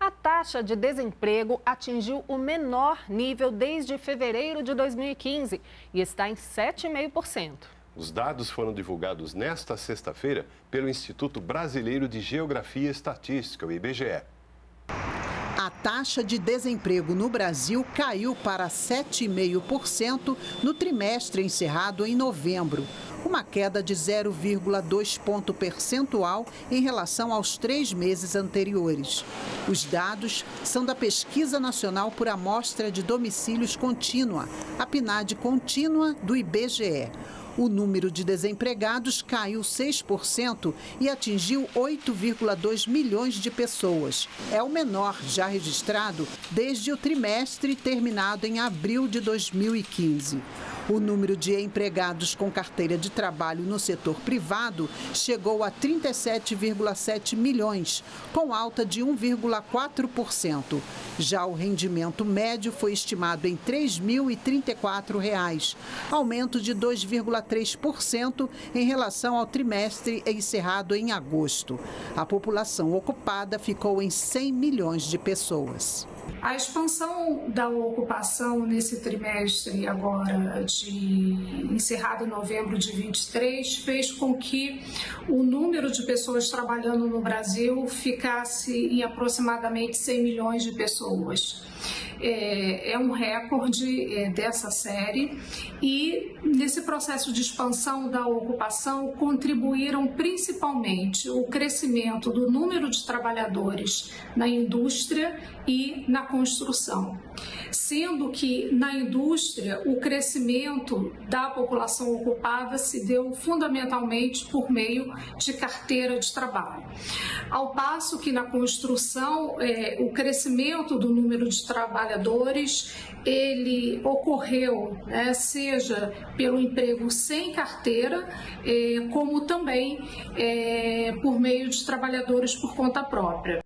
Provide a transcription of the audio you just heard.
A taxa de desemprego atingiu o menor nível desde fevereiro de 2015 e está em 7,5%. Os dados foram divulgados nesta sexta-feira pelo Instituto Brasileiro de Geografia e Estatística, o IBGE. A taxa de desemprego no Brasil caiu para 7,5% no trimestre encerrado em novembro, uma queda de 0,2 ponto percentual em relação aos 3 meses anteriores. Os dados são da Pesquisa Nacional por Amostra de Domicílios Contínua, a PNAD contínua do IBGE. O número de desempregados caiu 6% e atingiu 8,2 milhões de pessoas. É o menor já registrado desde o trimestre terminado em abril de 2015. O número de empregados com carteira de trabalho no setor privado chegou a 37,7 milhões, com alta de 1,4%. Já o rendimento médio foi estimado em R$ 3.034, aumento de 2,3% em relação ao trimestre encerrado em agosto. A população ocupada ficou em 100 milhões de pessoas. A expansão da ocupação nesse trimestre agora encerrado em novembro de 23 fez com que o número de pessoas trabalhando no Brasil ficasse em aproximadamente 100 milhões de pessoas. É um recorde dessa série e nesse processo de expansão da ocupação contribuíram principalmente o crescimento do número de trabalhadores na indústria e na construção, sendo que na indústria o crescimento da população ocupada se deu fundamentalmente por meio de carteira de trabalho. Ao passo que na construção o crescimento do número de trabalhadores ele ocorreu, seja pelo emprego sem carteira, como também por meio de trabalhadores por conta própria.